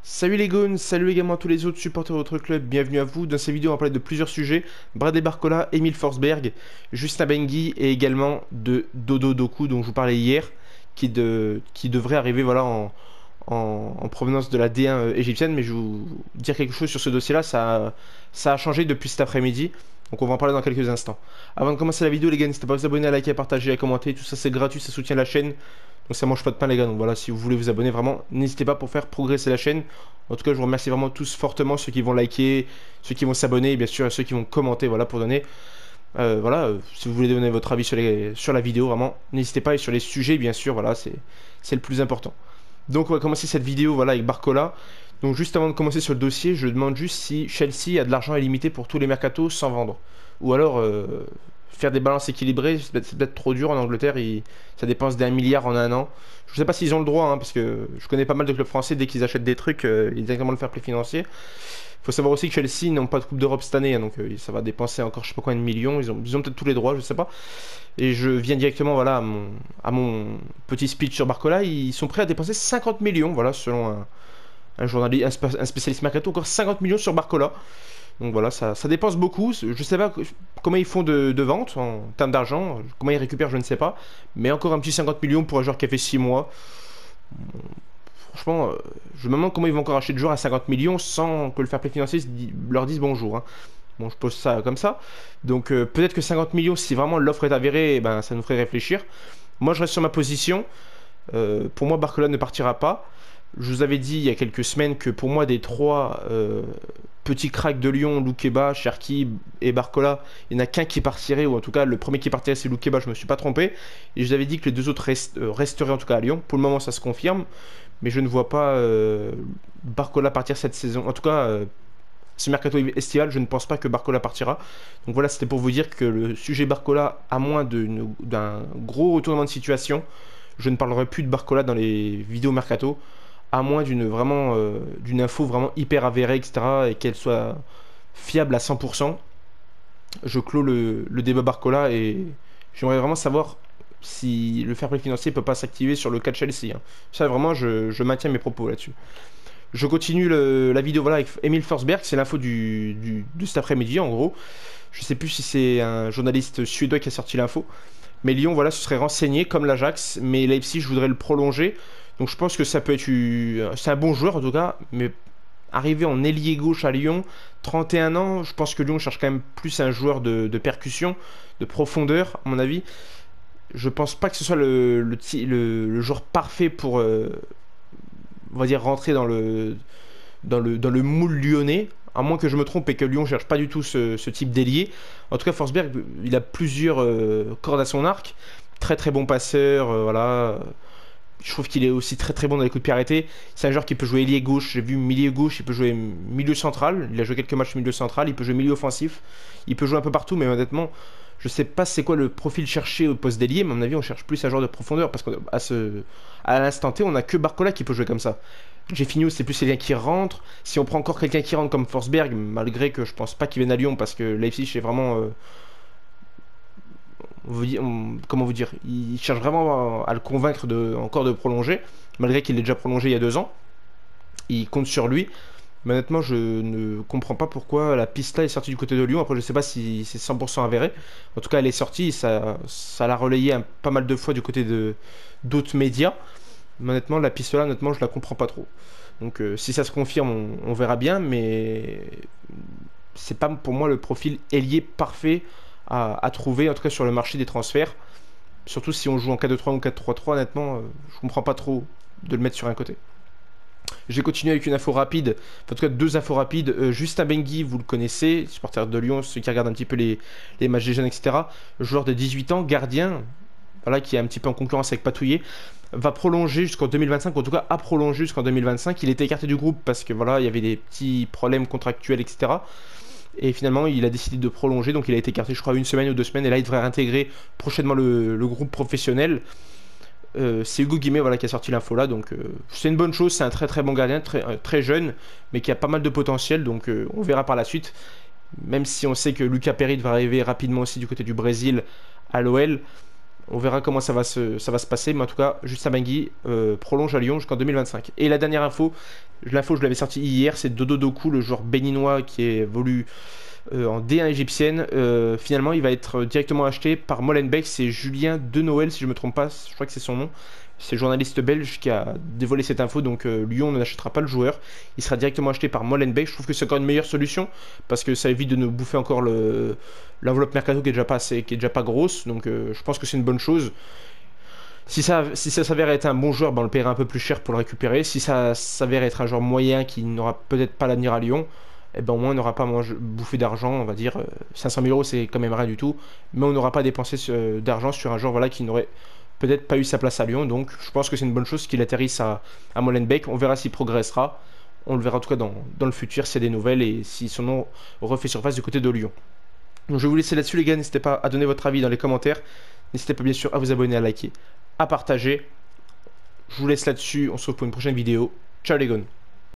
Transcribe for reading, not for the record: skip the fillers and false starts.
Salut les goons, salut également à tous les autres supporters de votre club, bienvenue à vous. Dans cette vidéo on va parler de plusieurs sujets, Bradley Barcola, Emile Forsberg, Justin Bengi et également de Dodo Doku dont je vous parlais hier, qui devrait arriver voilà, en provenance de la D1 égyptienne. Mais je vais vous dire quelque chose sur ce dossier là, ça a changé depuis cet après-midi. Donc on va en parler dans quelques instants. Avant de commencer la vidéo les gars, n'hésitez pas à vous abonner, à liker, à partager, à commenter, tout ça c'est gratuit, ça soutient la chaîne. Donc ça mange pas de pain les gars, donc voilà, si vous voulez vous abonner vraiment, n'hésitez pas pour faire progresser la chaîne. En tout cas je vous remercie vraiment tous fortement, ceux qui vont liker, ceux qui vont s'abonner, et bien sûr ceux qui vont commenter, voilà, pour donner, si vous voulez donner votre avis sur la vidéo, vraiment, n'hésitez pas, et sur les sujets bien sûr, voilà, c'est le plus important. Donc on va commencer cette vidéo, voilà, avec Barcola. Donc juste avant de commencer sur le dossier, je demande juste si Chelsea a de l'argent illimité pour tous les mercatos sans vendre. Ou alors faire des balances équilibrées, c'est peut-être trop dur en Angleterre, ça dépense d'1 milliard en un an. Je sais pas s'ils ont le droit, hein, parce que je connais pas mal de clubs français, dès qu'ils achètent des trucs, ils ont directement le fair play financier. Faut savoir aussi que Chelsea n'ont pas de Coupe d'Europe cette année, hein, donc ça va dépenser encore je sais pas combien de millions, ils ont peut-être tous les droits, je sais pas. Et je viens directement voilà, à mon petit speech sur Barcola, ils sont prêts à dépenser 50 millions, voilà, selon un journaliste, un spécialiste mercato, encore 50 millions sur Barcola. Donc voilà, ça dépense beaucoup. Je sais pas comment ils font de vente en termes d'argent, comment ils récupèrent, je ne sais pas. Mais encore un petit 50 millions pour un joueur qui a fait 6 mois. Franchement, je me demande comment ils vont encore acheter de joueurs à 50 millions sans que le fair play financier leur dise bonjour, hein. Bon, je pose ça comme ça. Donc peut-être que 50 millions, si vraiment l'offre est avérée, eh ben, ça nous ferait réfléchir. Moi, je reste sur ma position. Pour moi, Barcola ne partira pas. Je vous avais dit il y a quelques semaines que pour moi, des trois petits cracks de Lyon, Loukeba, Cherki et Barcola, il n'y en a qu'un qui partirait, ou en tout cas le premier qui partirait c'est Loukeba, je me suis pas trompé. Et je vous avais dit que les deux autres resteraient en tout cas à Lyon. Pour le moment, ça se confirme. Mais je ne vois pas Barcola partir cette saison. En tout cas, ce mercato estival, je ne pense pas que Barcola partira. Donc voilà, c'était pour vous dire que le sujet Barcola, à moins d'un gros retournement de situation, je ne parlerai plus de Barcola dans les vidéos mercato, à moins d'une info vraiment hyper avérée, etc., et qu'elle soit fiable à 100%. Je clôt le débat Barcola et j'aimerais vraiment savoir si le fair play financier peut pas s'activer sur le cas de Chelsea, hein. Ça, vraiment, je maintiens mes propos là-dessus. Je continue la vidéo voilà, avec Emile Forsberg, c'est l'info de cet après-midi en gros. Je sais plus si c'est un journaliste suédois qui a sorti l'info. Mais Lyon, voilà, se serait renseigné comme l'Ajax, mais Leipzig, je voudrais le prolonger. Donc je pense que ça peut être... C'est un bon joueur en tout cas, mais arriver en ailier gauche à Lyon, 31 ans, je pense que Lyon cherche quand même plus un joueur de percussion, de profondeur, à mon avis. Je pense pas que ce soit le joueur parfait pour, on va dire, rentrer dans le moule lyonnais, à moins que je me trompe et que Lyon cherche pas du tout ce type d'ailier. En tout cas, Forsberg, il a plusieurs cordes à son arc. Très très bon passeur, voilà. Je trouve qu'il est aussi très très bon dans les coups de pied arrêtés. C'est un joueur qui peut jouer ailier gauche, j'ai vu milieu gauche, il peut jouer milieu central. Il a joué quelques matchs milieu central, il peut jouer milieu offensif. Il peut jouer un peu partout, mais honnêtement, je sais pas c'est quoi le profil cherché au poste d'ailier, mais à mon avis, on cherche plus un joueur de profondeur parce qu'à l'instant T, on a que Barcola qui peut jouer comme ça. J'ai fini, c'est plus quelqu'un qui rentre. Si on prend encore quelqu'un qui rentre comme Forsberg, malgré que je pense pas qu'il vienne à Lyon parce que Leipzig est vraiment. Comment vous dire, il cherche vraiment à le convaincre encore de prolonger, malgré qu'il est déjà prolongé il y a 2 ans. Il compte sur lui. Mais honnêtement, je ne comprends pas pourquoi la piste là est sortie du côté de Lyon. Après, je sais pas si c'est 100% avéré. En tout cas, elle est sortie. Ça l'a relayé pas mal de fois du côté d'autres médias. Mais honnêtement, la piste là, honnêtement, je la comprends pas trop. Donc, si ça se confirme, on verra bien. Mais c'est pas pour moi le profil ailier parfait à trouver, en tout cas sur le marché des transferts. Surtout si on joue en 4-2-3 ou 4-3-3, honnêtement, je comprends pas trop de le mettre sur un côté. J'ai continué avec une info rapide, en tout cas 2 infos rapides. Justin Bengi, vous le connaissez, supporter de Lyon, ceux qui regardent un petit peu les matchs des jeunes, etc. Joueur de 18 ans, gardien, voilà, qui est un petit peu en concurrence avec Patouillet, va prolonger jusqu'en 2025, ou en tout cas a prolongé jusqu'en 2025. Il était écarté du groupe parce que voilà, il y avait des petits problèmes contractuels, etc. Et finalement, il a décidé de prolonger, donc il a été écarté, je crois, 1 semaine ou 2 semaines, et là, il devrait réintégrer prochainement le groupe professionnel. C'est Hugo Guimet voilà, qui a sorti l'info là, donc c'est une bonne chose. C'est un très très bon gardien, très jeune, mais qui a pas mal de potentiel, donc on verra par la suite. Même si on sait que Lucas Perry va arriver rapidement aussi du côté du Brésil à l'OL, On verra comment ça va se passer, mais en tout cas, Justin Bangui prolonge à Lyon jusqu'en 2025. Et la dernière info, l'info je l'avais sortie hier, c'est Dodo Doku, le joueur béninois qui évolue en D1 égyptienne. Finalement, il va être directement acheté par Molenbeek. C'est Julien De Noël, si je me trompe pas, je crois que c'est son nom. C'est le journaliste belge qui a dévoilé cette info, donc Lyon n'achètera pas le joueur. Il sera directement acheté par Molenbeek. Je trouve que c'est encore une meilleure solution parce que ça évite de nous bouffer encore l'enveloppe mercato qui est déjà pas grosse. Donc je pense que c'est une bonne chose. Si ça s'avère être un bon joueur, ben on le paiera un peu plus cher pour le récupérer. Si ça s'avère être un joueur moyen qui n'aura peut-être pas l'avenir à Lyon, eh ben au moins on n'aura pas bouffé d'argent, on va dire 500 000 euros c'est quand même rien du tout, mais on n'aura pas dépensé d'argent sur un joueur voilà, qui n'aurait peut-être pas eu sa place à Lyon, donc je pense que c'est une bonne chose qu'il atterrisse à Molenbeek. On verra s'il progressera, on le verra en tout cas dans le futur s'il y a des nouvelles et si son nom refait surface du côté de Lyon. Donc je vais vous laisser là-dessus les gars, n'hésitez pas à donner votre avis dans les commentaires, n'hésitez pas bien sûr à vous abonner, à liker, à partager. Je vous laisse là-dessus, on se retrouve pour une prochaine vidéo. Ciao les gars.